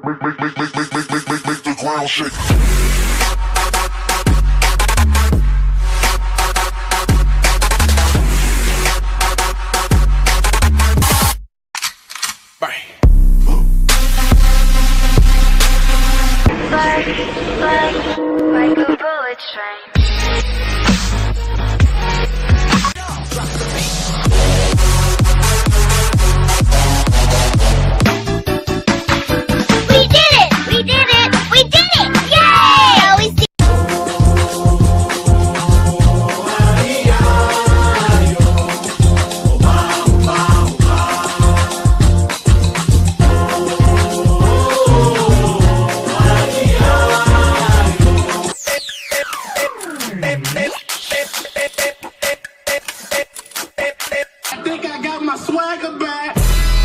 Make the ground shake. Like a bullet train. We did it! We did it! We did it! Yay! We see. I think I got my swagger back.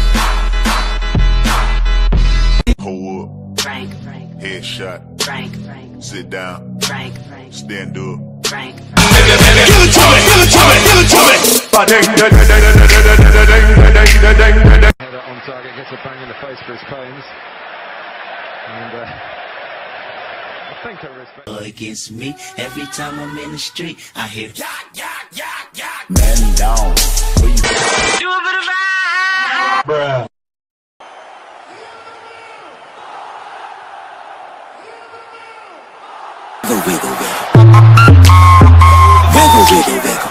Hold up. Frank, Headshot. Frank, Sit down. Frank, Stand up. Frank. Give it to me, give it to me, give it to me. Header on target, gets a bang in the face for his pains. And I think I respect. Against me, every time I'm in the street, I hear Man down. Bruh. wiggle, wiggle. Wiggle, wiggle, wiggle.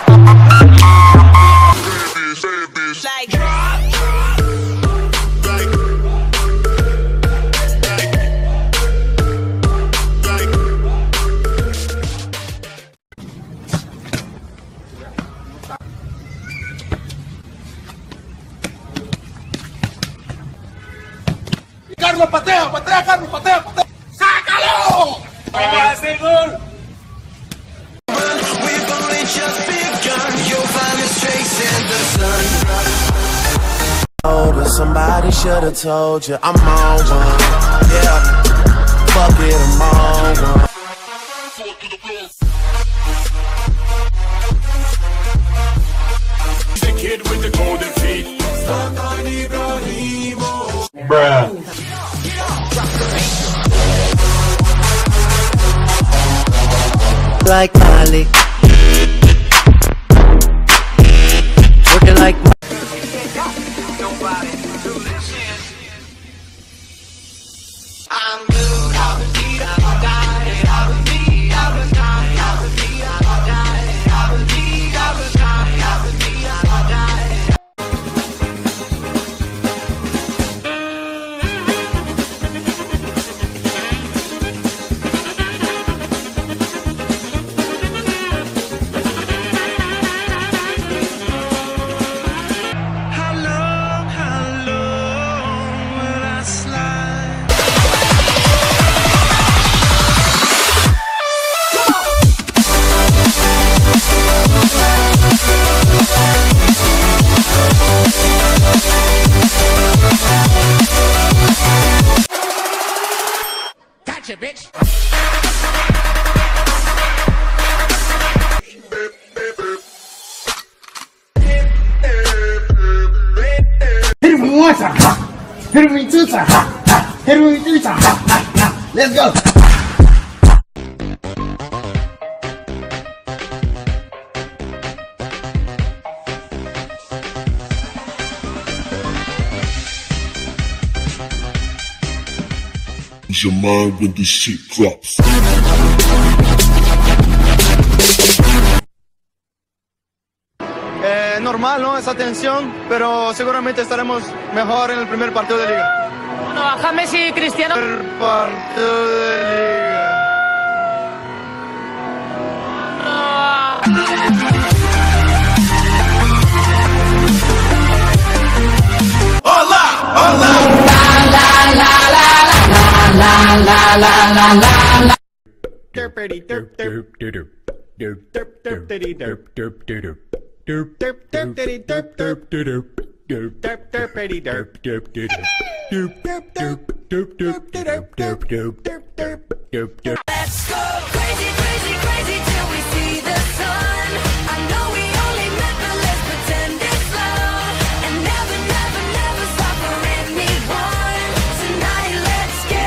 Carlos, patea, patea, Carlos, patea, patea. ¡Sácalo! ¡Vamos a hacer gol! We've only just begun. You'll find us chasing the sun. Somebody should have told you I'm on one. Yeah, fuck it, I'm on one. The kid with the golden feet. Bruh. Like Molly, working like I'm good, I'll be, I'll die, I'll be, I'll die, I'll be, I'll die, I'll be, I'll die, I'll be, I'll die. How long will I slide? Gotcha, bitch. Hit me once, hit me two times, hit me three times. Let's go. Lose your mind when this shit drops. Normal, ¿no? Esa tensión, pero seguramente estaremos mejor en el primer partido de liga. Bueno, a James y Cristiano. Primer partido de liga. Hola, hola. Derpity derp derp. Derp derpity derp. Derp derpity derp derp. Derp derpity derp. Derp derp derp. Let's go crazy, crazy, crazy till we see the sun. I know we only met, but let's pretend it's love. And never, never, never stop for anyone. Tonight, let's get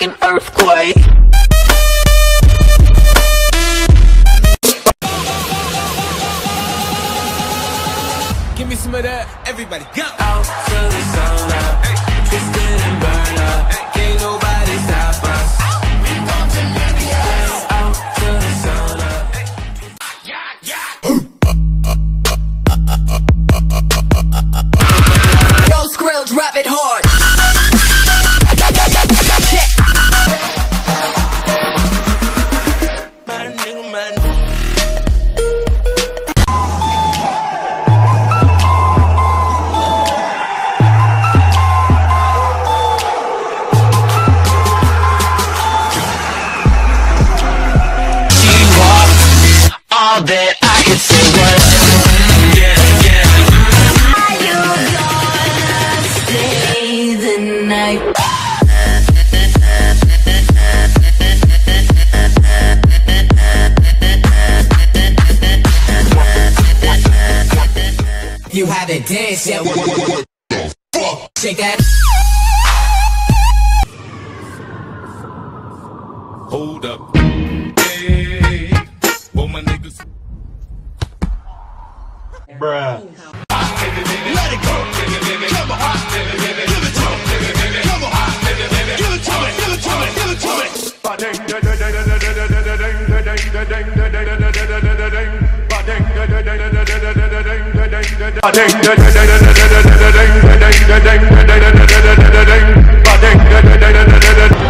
like an earthquake. Give me some of that, everybody go! Out till the sun up, twisted and burn up, can't nobody stop us. Out till the sun up. Yo, Skrill, drop it hard. All that I could say was Are you gonna stay the night? You haven't danced yet. Shake that. Hold up. Hey, well, my niggas. Bruh. Let it go. Come on. Give it to me. Come on. Give it to me. Give it to me. Give it to me. Ba-ding